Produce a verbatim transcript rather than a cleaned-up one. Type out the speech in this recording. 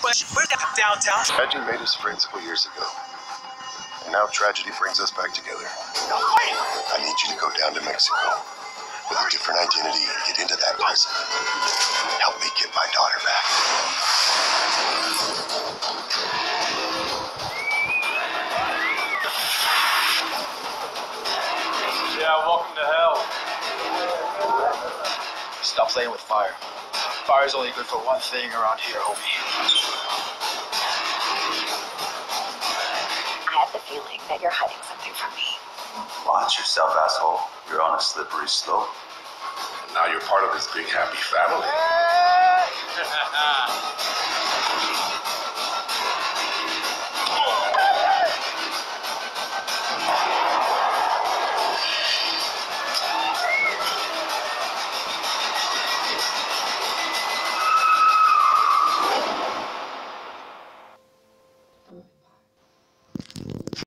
We're downtown. Tragedy made us friends a couple years ago. And now tragedy brings us back together. I need you to go down to Mexico with a different identity and get into that prison. Help me get my daughter back. Yeah, welcome to hell. Stop playing with fire. Fire's only good for one thing around here, homie. I have the feeling that you're hiding something from me. Watch yourself, asshole. You're on a slippery slope. And now you're part of this big happy family. Mm.